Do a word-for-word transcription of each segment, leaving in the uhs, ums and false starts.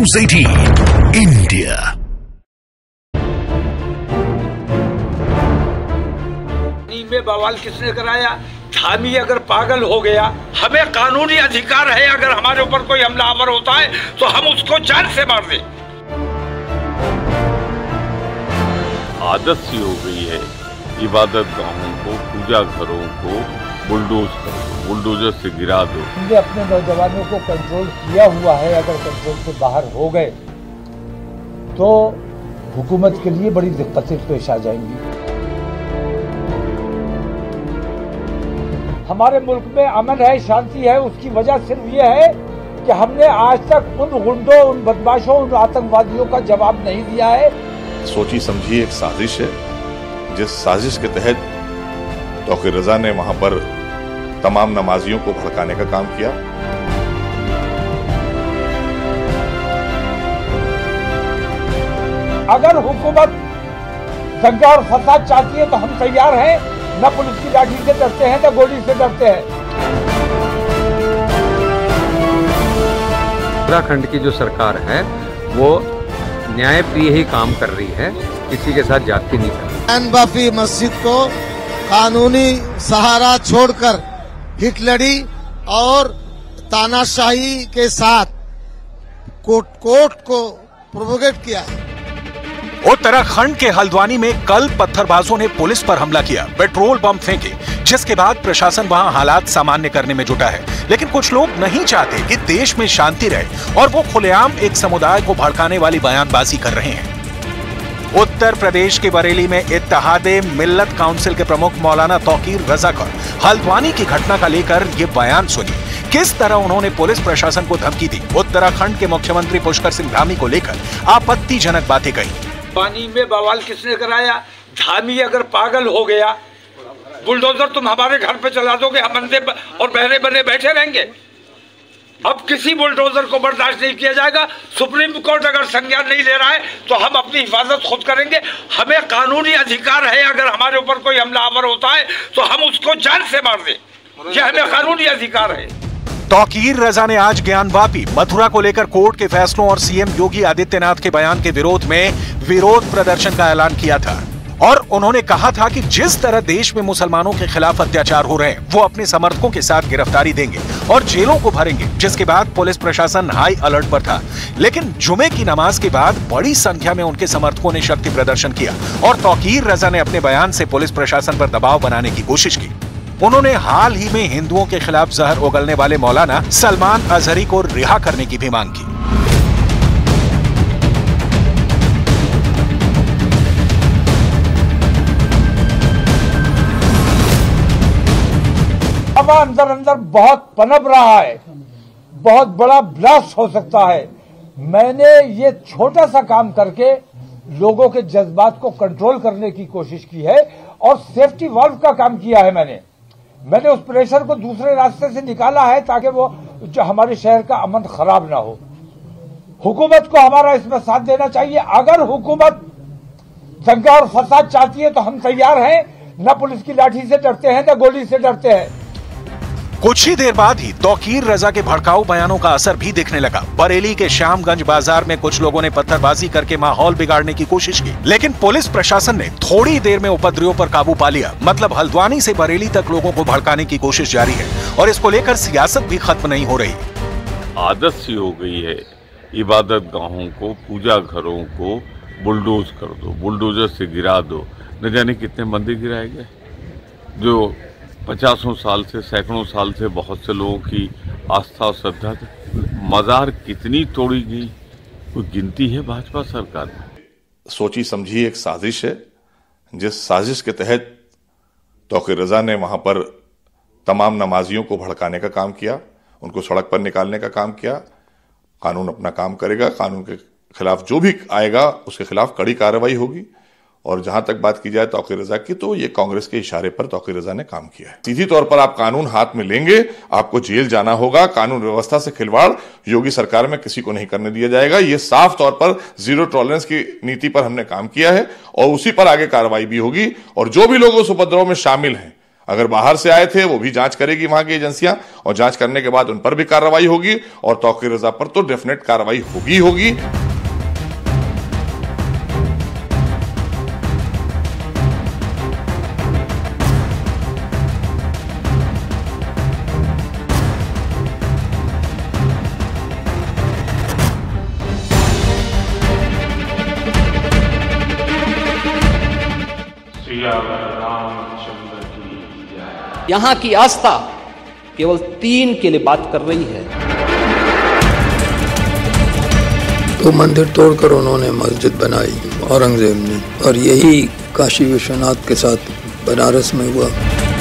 News अठारह India. में बवाल किसने कराया? धामी अगर पागल हो गया, हमें कानूनी अधिकार है, अगर हमारे ऊपर कोई हमलावर होता है तो हम उसको जान से मार दें। आदत सी हो गई है इबादत गाहों को, पूजा घरों को बुलडोज कर दो, बुलडोजर से गिरा दो। हमने अपने नौजवानों को कंट्रोल किया हुआ है, अगर कंट्रोल से बाहर हो गए तो हुकूमत के लिए बड़ी दिक्कतें पेश आ जाएंगी। हमारे मुल्क में अमन है, शांति है, उसकी वजह सिर्फ ये है कि हमने आज तक उन गुंडों, उन बदमाशों, उन आतंकवादियों का जवाब नहीं दिया है। सोची समझी एक साजिश है, जिस साजिश के तहत तौकीर रजा ने वहां पर तमाम नमाजियों को भड़काने का काम किया। अगर हुकूमत दंगा और फसाद चाहती है तो हम तैयार हैं, न पुलिस की लाठी से डरते हैं, न गोली से डरते हैं। उत्तराखंड की जो सरकार है वो न्याय प्रिय ही काम कर रही है, किसी के साथ जाति नहीं कर रही। खान बाफी मस्जिद को कानूनी सहारा छोड़कर हिटलरी और तानाशाही के साथ कोर्ट कोर्ट को प्रोवोकेट किया है। उत्तराखंड के हल्द्वानी में कल पत्थरबाजों ने पुलिस पर हमला किया, पेट्रोल बम फेंके, जिसके बाद प्रशासन वहां हालात सामान्य करने में जुटा है। लेकिन कुछ लोग नहीं चाहते कि देश में शांति रहे और वो खुलेआम एक समुदाय को भड़काने वाली बयानबाजी कर रहे हैं। उत्तर प्रदेश के बरेली में इत्तेहादे मिल्लत काउंसिल के प्रमुख मौलाना तौकीर रजा का हल्द्वानी की घटना का लेकर ये बयान सुनी, किस तरह उन्होंने पुलिस प्रशासन को धमकी दी, उत्तराखंड के मुख्यमंत्री पुष्कर सिंह धामी को लेकर आपत्तिजनक बातें कही। पानी में बवाल किसने कराया? धामी अगर पागल हो गया, बुलडोजर तुम हमारे घर पे चला दोगे, हम अंधे और बहरे बने बैठे रहेंगे? अब किसी बुलडोजर को बर्दाश्त नहीं किया जाएगा। सुप्रीम कोर्ट अगर संज्ञान नहीं ले रहा है तो हम अपनी हिफाजत खुद करेंगे। हमें कानूनी अधिकार है, अगर हमारे ऊपर कोई हमलावर होता है तो हम उसको जान से मार दें, यह हमें कानूनी अधिकार है। तौकीर रजा ने आज ज्ञानवापी मथुरा को लेकर कोर्ट के फैसलों और सीएम योगी आदित्यनाथ के बयान के विरोध में विरोध प्रदर्शन का ऐलान किया था और उन्होंने कहा था कि जिस तरह देश में मुसलमानों के खिलाफ अत्याचार हो रहे हैं, वो अपने समर्थकों के साथ गिरफ्तारी देंगे और जेलों को भरेंगे, जिसके बाद पुलिस प्रशासन हाई अलर्ट पर था। लेकिन जुमे की नमाज के बाद बड़ी संख्या में उनके समर्थकों ने शक्ति प्रदर्शन किया और तौकीर रजा ने अपने बयान से पुलिस प्रशासन पर दबाव बनाने की कोशिश की। उन्होंने हाल ही में हिंदुओं के खिलाफ जहर उगलने वाले मौलाना सलमान अजहरी को रिहा करने की भी मांग की। अब अंदर अंदर बहुत पनप रहा है, बहुत बड़ा ब्लास्ट हो सकता है। मैंने ये छोटा सा काम करके लोगों के जज्बात को कंट्रोल करने की कोशिश की है और सेफ्टी वाल्व का काम किया है। मैंने मैंने उस प्रेशर को दूसरे रास्ते से निकाला है ताकि वो जो हमारे शहर का अमन खराब ना हो। हुकूमत को हमारा इसमें साथ देना चाहिए। अगर हुकूमत दंगा और फसाद चाहती है तो हम तैयार हैं, न पुलिस की लाठी से डरते हैं, न गोली से डरते हैं। कुछ ही देर बाद ही तौकीर रजा के भड़काऊ बयानों का असर भी दिखने लगा। बरेली के श्यामगंज बाजार में कुछ लोगों ने पत्थरबाजी करके माहौल बिगाड़ने की कोशिश की, लेकिन पुलिस प्रशासन ने थोड़ी देर में उपद्रवियों पर काबू पा लिया। मतलब हल्द्वानी से बरेली तक लोगों को भड़काने की कोशिश जारी है और इसको लेकर सियासत भी खत्म नहीं हो रही। आदत सी हो गई है इबादत गाहों को, पूजा घरों को बुलडोज कर दो, बुलडोजर से गिरा दो। न जाने कितने मंदिर गिराए गए, जो पचासों साल से, सैकड़ों साल से बहुत से लोगों की आस्था और श्रद्धा थी। मजार कितनी तोड़ी गई, कोई गिनती है भाजपा सरकार में? सोची समझी एक साजिश है, जिस साजिश के तहत तौकीर रजा ने वहां पर तमाम नमाजियों को भड़काने का काम किया, उनको सड़क पर निकालने का काम किया। कानून अपना काम करेगा, कानून के खिलाफ जो भी आएगा उसके खिलाफ कड़ी कार्रवाई होगी। और जहां तक बात की जाए तौकीर रजा की, तो ये कांग्रेस के इशारे पर तौकीर रजा ने काम किया है। सीधी तौर पर आप कानून हाथ में लेंगे, आपको जेल जाना होगा। कानून व्यवस्था से खिलवाड़ योगी सरकार में किसी को नहीं करने दिया जाएगा। ये साफ तौर पर जीरो टॉलरेंस की नीति पर हमने काम किया है और उसी पर आगे कार्रवाई भी होगी। और जो भी लोग उस उपद्रव में शामिल हैं, अगर बाहर से आए थे वो भी जांच करेगी वहां की एजेंसियां, और जांच करने के बाद उन पर भी कार्रवाई होगी, और तौकीर रजा पर तो डेफिनेट कार्रवाई होगी होगी। यहाँ की आस्था केवल तीन के लिए बात कर रही है। तो मंदिर तोड़कर उन्होंने मस्जिद बनाई औरंगजेब ने, और यही काशी विश्वनाथ के साथ बनारस में हुआ।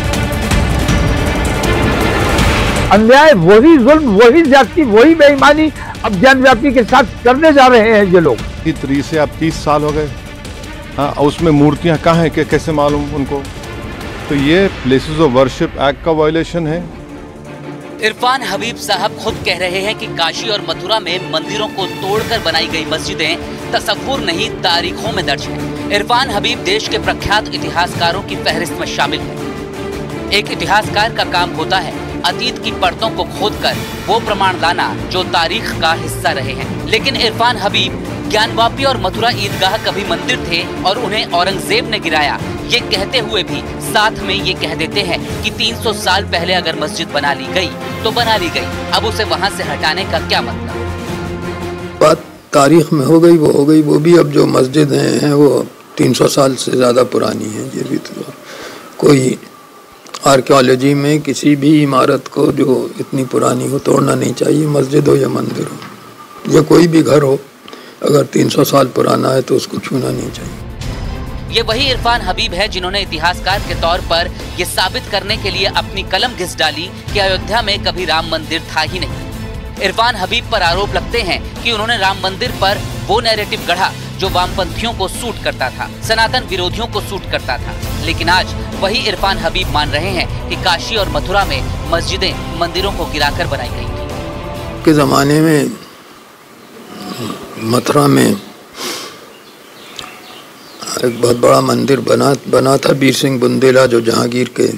अन्याय वही, जुल्म वही, ज्यादती वही, बेईमानी अब ज्ञानव्यापी के साथ करने जा रहे हैं ये लोग। की तरी से अब तीस साल हो गए, हाँ, उसमें मूर्तियां कहाँ हैं, कैसे मालूम उनको? तो ये प्लेसेस ऑफ वर्शिप एक्ट का वायलेशन है। इरफान हबीब साहब खुद कह रहे हैं कि काशी और मथुरा में मंदिरों को तोड़कर बनाई गई मस्जिदें तसव्वुर नहीं, तारीखों में दर्ज हैं। इरफान हबीब देश के प्रख्यात इतिहासकारों की फहरिस्त में शामिल है। एक इतिहासकार का काम होता है अतीत की परतों को खोदकर वो प्रमाण लाना जो तारीख का हिस्सा रहे हैं। लेकिन इरफान हबीब ज्ञानवापी और मथुरा ईदगाह कभी मंदिर थे और उन्हें औरंगजेब ने गिराया, ये कहते हुए भी साथ में ये कह देते हैं कि तीन सौ साल पहले अगर मस्जिद बना ली गई तो बना ली गई, अब उसे वहाँ से हटाने का क्या मतलब? बात तारीख में हो गई वो हो गई, वो भी अब जो मस्जिद हैं वो तीन सौ साल से ज़्यादा पुरानी है। ये भी तो कोई आर्कियोलॉजी में किसी भी इमारत को जो इतनी पुरानी हो तोड़ना नहीं चाहिए, मस्जिद हो या मंदिर हो या कोई भी घर हो, अगर तीन सौ साल पुराना है तो उसको छूना नहीं चाहिए। ये वही इरफान हबीब है जिन्होंने इतिहासकार के तौर पर ये साबित करने के लिए अपनी कलम घिस डाली कि अयोध्या में कभी राम मंदिर था ही नहीं। इरफान हबीब पर आरोप लगते हैं कि उन्होंने राम मंदिर पर वो नैरेटिव गढ़ा जो वामपंथियों को सूट करता था, सनातन विरोधियों को सूट करता था। लेकिन आज वही इरफान हबीब मान रहे हैं कि काशी और मथुरा में मस्जिदें मंदिरों को गिराकर बनाई गई थी। के जमाने में मथुरा में एक बहुत बड़ा मंदिर बना बना था बीर सिंह बुंदेला, जो जहांगीर के,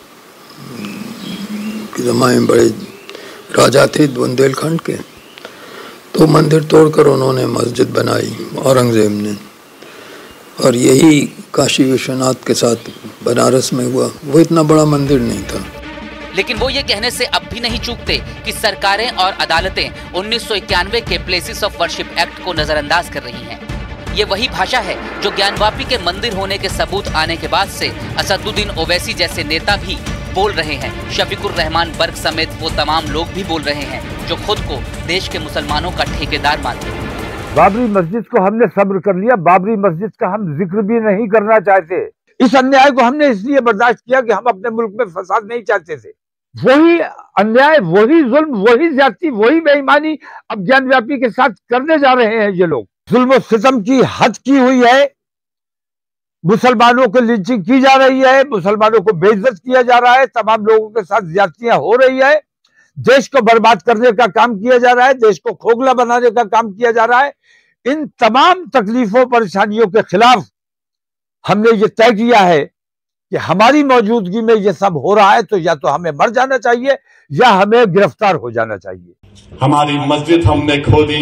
के ज़माने में बड़े राजा थे बुंदेलखंड के। तो मंदिर तोड़कर उन्होंने मस्जिद बनाई औरंगजेब ने, और यही काशी विश्वनाथ के साथ बनारस में हुआ। वो इतना बड़ा मंदिर नहीं था। लेकिन वो ये कहने से अब भी नहीं चूकते कि सरकारें और अदालतें उन्नीस सौ इक्यानवे के प्लेसेस ऑफ वर्शिप एक्ट को नजरअंदाज कर रही हैं। ये वही भाषा है जो ज्ञानवापी के मंदिर होने के सबूत आने के बाद से असदुद्दीन ओवैसी जैसे नेता भी बोल रहे हैं। शफीकुर रहमान बर्क समेत वो तमाम लोग भी बोल रहे हैं जो खुद को देश के मुसलमानों का ठेकेदार मानते हैं। बाबरी मस्जिद को हमने सब्र कर लिया, बाबरी मस्जिद का हम जिक्र भी नहीं करना चाहते। इस अन्याय को हमने इसलिए बर्दाश्त किया कि हम अपने मुल्क में फसाद नहीं चाहते थे। वही अन्याय, वही जुल्म, वही ज्यादती, वही बेईमानी अब ज्ञानव्यापी के साथ करने जा रहे हैं ये लोग। जुल्म सितम की हद की हुई है, मुसलमानों को लिंचिंग की जा रही है, मुसलमानों को बेइज्जत किया जा रहा है, तमाम लोगों के साथ ज्यादतियां हो रही है, देश को बर्बाद करने का काम किया जा रहा है, देश को खोखला बनाने का काम किया जा रहा है। इन तमाम तकलीफों परेशानियों के खिलाफ हमने ये तय किया है कि हमारी मौजूदगी में ये सब हो रहा है तो या तो हमें मर जाना चाहिए या हमें गिरफ्तार हो जाना चाहिए। हमारी मस्जिद हमने खोदी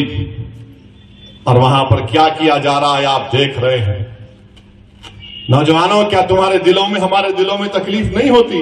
और वहां पर क्या किया जा रहा है आप देख रहे हैं। नौजवानों, क्या तुम्हारे दिलों में, हमारे दिलों में तकलीफ नहीं होती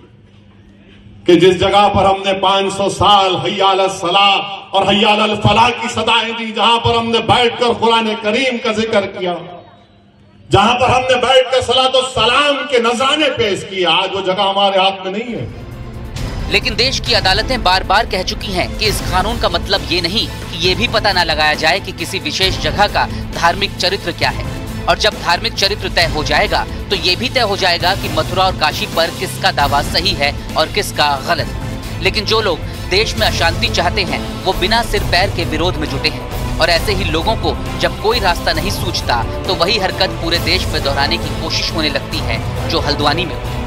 कि जिस जगह पर हमने पांच सौ साल हय्या अल सलाह और हय्या अल फलाह की सदाएं दी, जहां पर हमने बैठकर कुरान करीम का जिक्र किया, जहां पर हमने बैठकर सलात और सलाम के नजराने पेश किए, आज वो जगह हमारे हाथ में नहीं है। लेकिन देश की अदालतें बार बार कह चुकी हैं कि इस कानून का मतलब ये नहीं कि ये भी पता न लगाया जाए कि किसी विशेष जगह का धार्मिक चरित्र क्या है। और जब धार्मिक चरित्र तय हो जाएगा तो ये भी तय हो जाएगा कि मथुरा और काशी पर किसका दावा सही है और किसका गलत। लेकिन जो लोग देश में अशांति चाहते हैं वो बिना सिर पैर के विरोध में जुटे हैं, और ऐसे ही लोगों को जब कोई रास्ता नहीं सूझता तो वही हरकत पूरे देश में दोहराने की कोशिश होने लगती है जो हल्द्वानी में हुई।